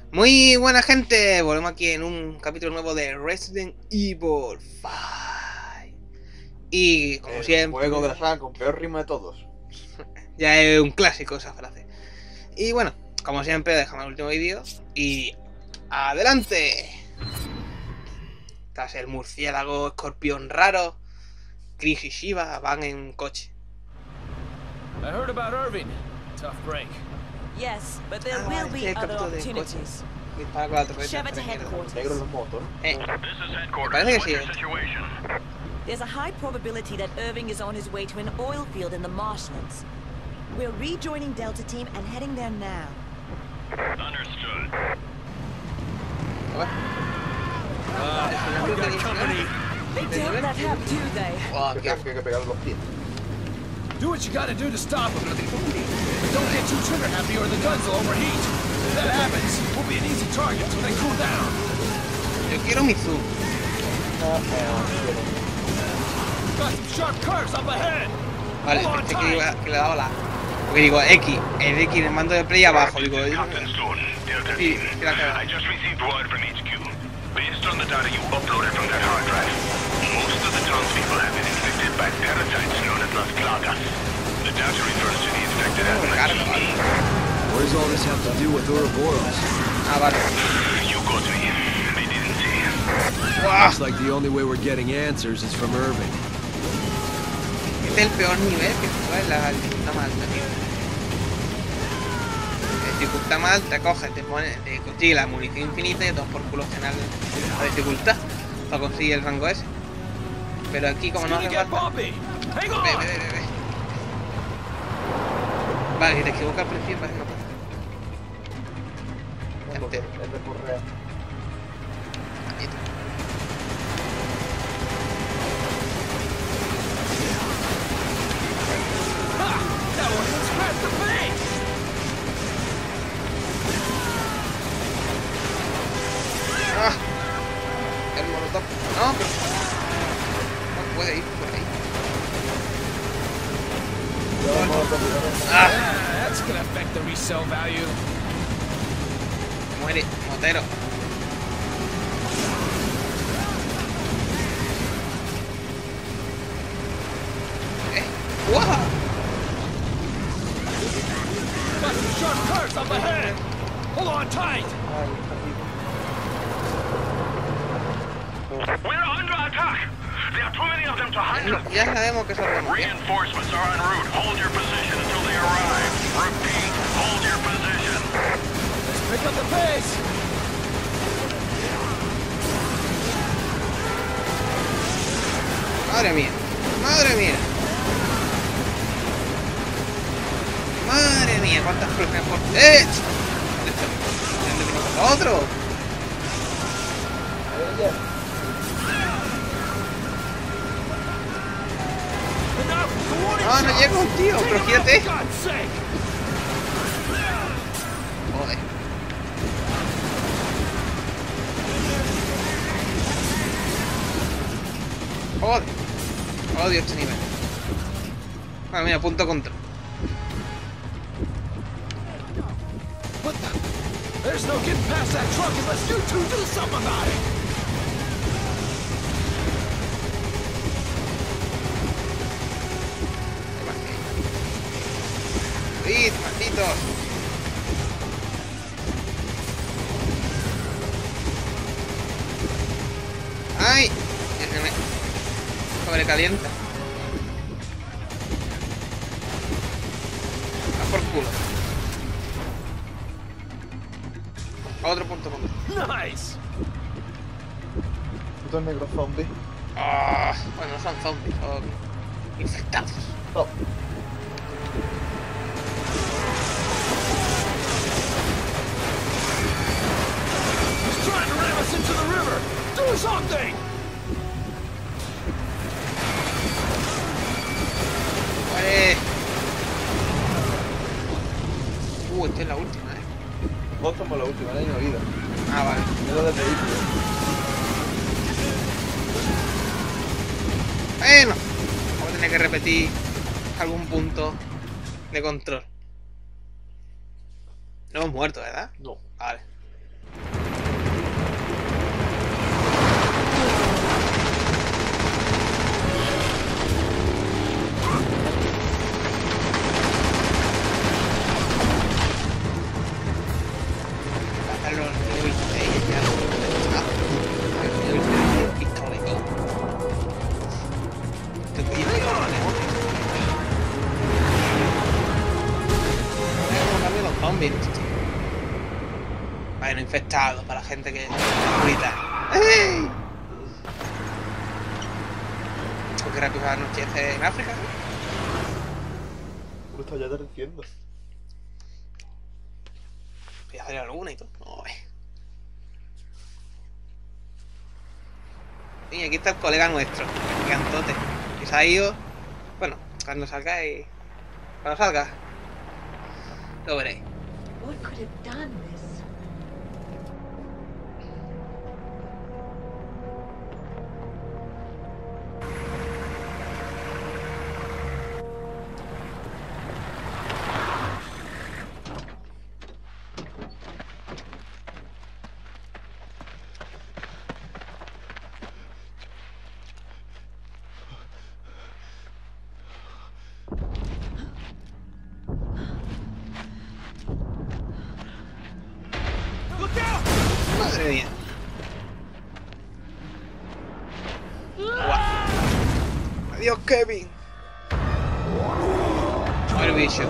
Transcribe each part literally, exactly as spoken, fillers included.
Muy buena gente, volvemos aquí en un capítulo nuevo de Resident Evil cinco. Y como El siempre, juego de la saga con peor rima de todos. ya es un clásico esa frase. Y bueno, como siempre, dejamos el último vídeo y ¡adelante! Tras el murciélago, escorpión raro, Chris y Shiva van en un coche. I heard about Irving. Tough break. Yes, but there Ah, will vale, be sí, el other capítulo del coche. opportunities. Dispara con la torreta. Shove it to esta mierda. headquarters. Negro en los motos. Eh, This is headquarters. Parece que What's sí, your eh. situation? There's a high probability that Irving is on his way to an oil field in the marshlands. We're rejoining Delta Team and heading there now. Understood. Uh, we got company. They don't let up, do they? oh, Que qué hay que pegarle los pies. Do what you gotta do to stop him. But don't get too trigger happy or the guns will overheat. If that happens, we'll be an easy target till they cool down. Yo quiero mi zoom. Got some sharp curves up ahead. Vale, Hold on pensé que, tight. iba, que le daba la... Porque digo, X, el X en el mando de play abajo, digo... Captain Stone, Delta Sí, Team. sí la cago. I just received word from H Q. Based on the data you uploaded from that hard drive, most of the townspeople have been infected by parasites known as Las Plagas. The data refers to the infected as Carga, vale. What does all this have to do with Ouroboros? Ah, vale. You got me. They didn't say. ¡Buah! Looks like the only way we're getting answers is from Irving. Este es el peor nivel que se puede en la dificultad más alta, tío. La dificultad más alta, coges, te pone, te consigue la munición infinita y te tomas por culo general la dificultad para conseguir el rango ese. Pero aquí como It's no gonna hace get falta... bumpy. Hang Ve, on. ve, ve, ve. Vale, si te equivocas al principio parece que no pasa. Porque Este. es de correa. Ahí está. Ha! That one scratched the face. ¡Ah! El molotov. No, pero... No puede ir por ahí. ¡Ah! Yeah, that's gonna affect the resale value. Muere, motero. Eh. ¡Guau! Got some sharp curves up ahead. Hold on tight. We're under attack. There are too many of them to handle. Ya sabemos que sabemos. ¿Eh? Reinforcements are en route. Hold your position until they arrive. Repeat, hold your position. Let's pick up the pace. Madre mía. Madre mía. Madre mía, cuántas cruces por... ¡Eh! ¿Dónde vino otro? Enough. The warning No, no shots. llega un tío, Take pero them out, gírate. for God's sake. Joder. Joder. Odio este nivel. Ah, mira, punto contra. What the? There's no getting past that truck unless you two do something about it. ¡Rid, malditos! ¡Ay! Que se me sobrecalienta. A por culo. A otro punto contra. Nice. Putos negros zombies. Ah, bueno, no son zombies, son infectados. No. He's trying to ram us into the river. Do something. ¡Muere! Uh, esta es la última, eh. Vos somos la última, no hay una vida. Ah, vale. Es lo de vehículo. Bueno, vamos a tener que repetir algún punto de control. No hemos muerto, ¿verdad? No. Vale. pero el niño veintiséis ya no está. El niño veintiséis es pistola y todo. Te voy a ir a colocarle los zombies, tío. Bueno, infectados para la gente que grita. ¡Ey! Porque rápido anochece en África, ¿no? Uy, está ya atardeciendo. Voy a hacer la luna y todo. No, eh. Y aquí está el colega nuestro, el gigantote, que se ha ido. Bueno, cuando salga y... Cuando salga, lo veréis. What could have done this? Madre mía. Guau. Adiós, Kevin. El bicho.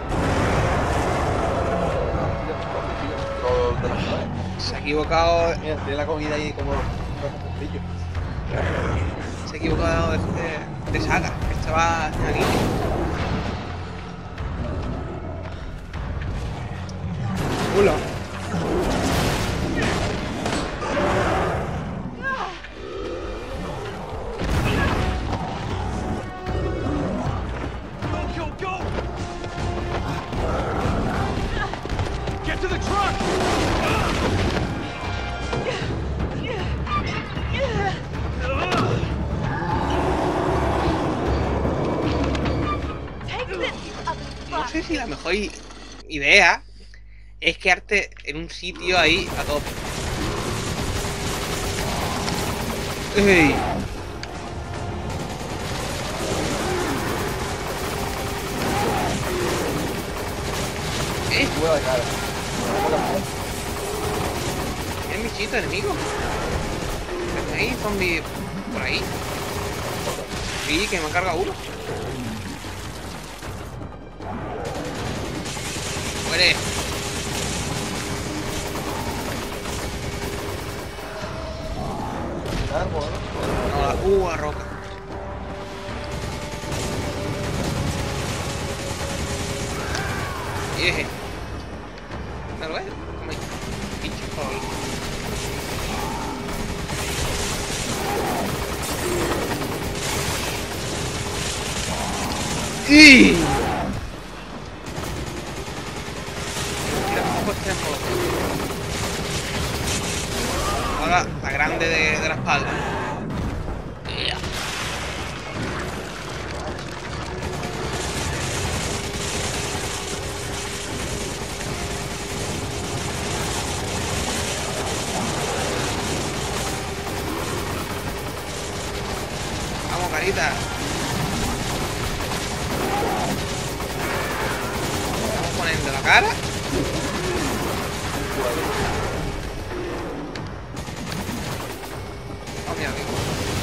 Todo de las flores. Se ha equivocado. Mira, tiene la comida ahí como castillo. Se ha equivocado de, de, de saga. Esto va aquí. Hola. Go, go! Get to the truck! No sé si la mejor i- idea es quedarte en un sitio ahí a tope. ¡Ey! ¿Eh? Buena cara. ¿Es bichito enemigo? ¿Hay zombies por ahí? Sí, que me carga uno. Muere. Árbol, ¿no? No, la uh, a roca. Y ese. ¿No lo ves? Como hay bichos por ahí. ¡Y! Mira, pues tenemos ahora la grande de, de la espalda. Yeah. Vamos, carita. Vamos poniendo la cara. Oh, mi amigo.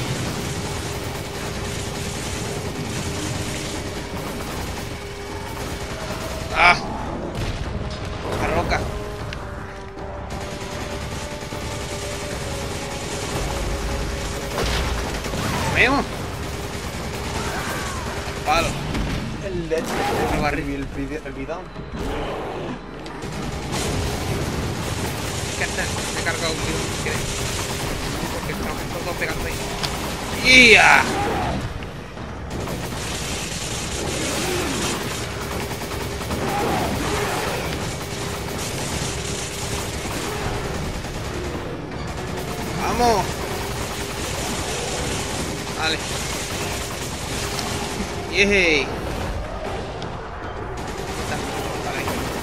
¡Ah! La roca. ¿Comemos? Palo. El leche. El barril. El, el, el bidón. ¿Qué haces? Me he cargado un tiro, si quieres. Porque estamos estos dos pegando ahí. ¡Ya! ¡Vamos! Vale. ¡Yey! Vale.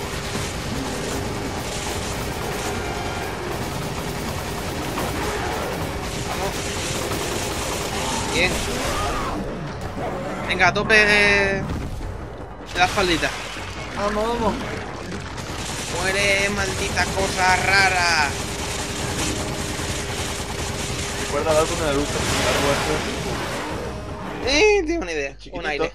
Vamos. Bien. Venga, a tope de, de la espaldita. Vamos, vamos. Muere, maldita cosa rara. Recuerda algo de Naruto. Algo así. Eh, tengo una idea. Chiquitito. Un aire.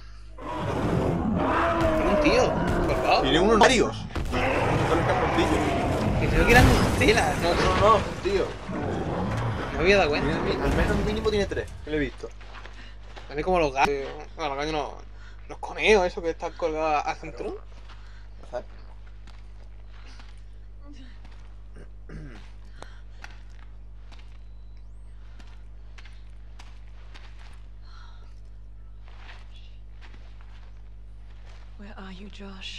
Un tío. Colgado. Tiene unos varios. Con el capotillo. Que creo que eran telas. No, No, no, no, tío. no me había dado Tiene cuenta. al mi- al menos mínimo tiene tres. Que lo he visto. A mí como los gatos. Bueno, los gatos no. Los coneos, eso que están colgados al cinturón. ¿Sabes? Where are you, Josh?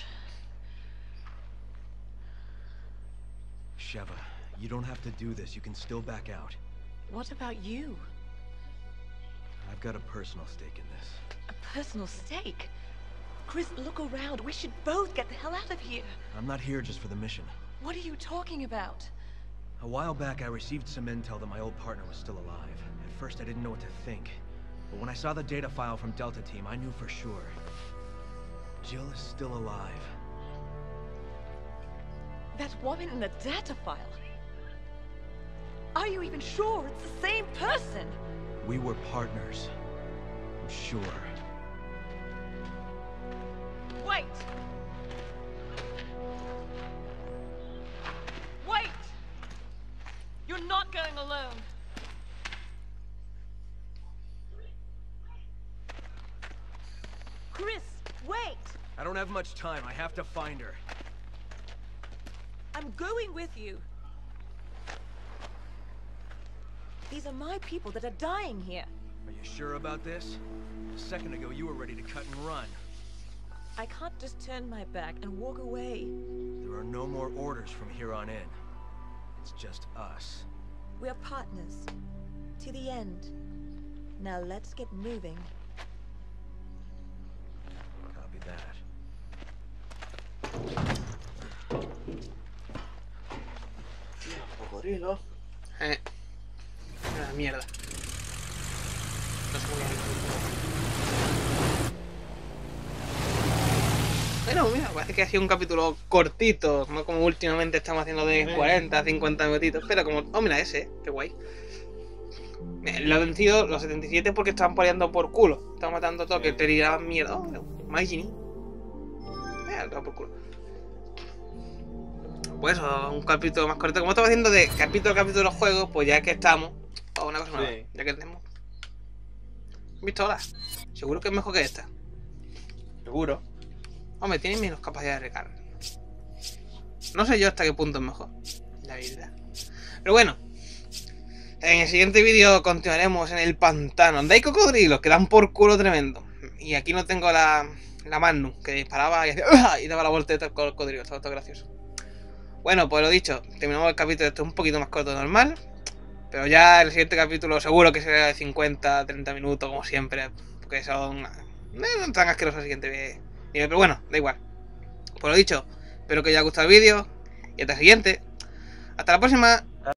Sheva, you don't have to do this. You can still back out. What about you? I've got a personal stake in this. A personal stake? Chris, look around. We should both get the hell out of here. I'm not here just for the mission. What are you talking about? A while back, I received some intel that my old partner was still alive. At first, I didn't know what to think. But when I saw the data file from Delta Team, I knew for sure. Jill is still alive. That woman in the data file. Are you even sure it's the same person? We were partners. I'm sure. Wait! Wait! You're not going alone. Chris, wait! I don't have much time. I have to find her. I'm going with you. These are my people that are dying here. Are you sure about this? A second ago, you were ready to cut and run. I can't just turn my back and walk away. There are no more orders from here on in. It's just us. We're partners. To the end. Now let's get moving. Copy that. Cocodrilo. Eh. Una mierda. No sé cómo lo Bueno, mira, parece que ha sido un capítulo cortito, no como últimamente estamos haciendo de cuarenta, cincuenta minutitos, pero como... Oh, mira ese, qué guay. Eh, Lo han vencido los setenta y siete porque estaban peleando por culo. Estaban matando todo, que te tiraban mierda. Oh, My Genie. Mira, todo por culo. Pues eso, un capítulo más corto. Como estamos haciendo de capítulo a capítulo de juegos, pues ya que estamos... Oh, una cosa nueva, Sí. ya que tenemos... Pistolas. Seguro que es mejor que esta. Seguro. Hombre, tiene menos capacidad de recarga. No sé yo hasta qué punto es mejor, la verdad. Pero bueno, en el siguiente vídeo continuaremos en el pantano. Donde hay cocodrilos que dan por culo tremendo. Y aquí no tengo la, la Magnum, que disparaba y hacía ¡ah! Y daba la volteta al cocodrilo. Estaba todo gracioso. Bueno, pues lo dicho, terminamos el capítulo. Esto es un poquito más corto de normal. Pero ya el siguiente capítulo seguro que será de cincuenta, treinta minutos, como siempre. Porque son... No tan asquerosos el siguiente vídeo. Pero bueno, da igual. Por lo dicho, espero que os haya gustado el vídeo. Y hasta el siguiente. Hasta la próxima.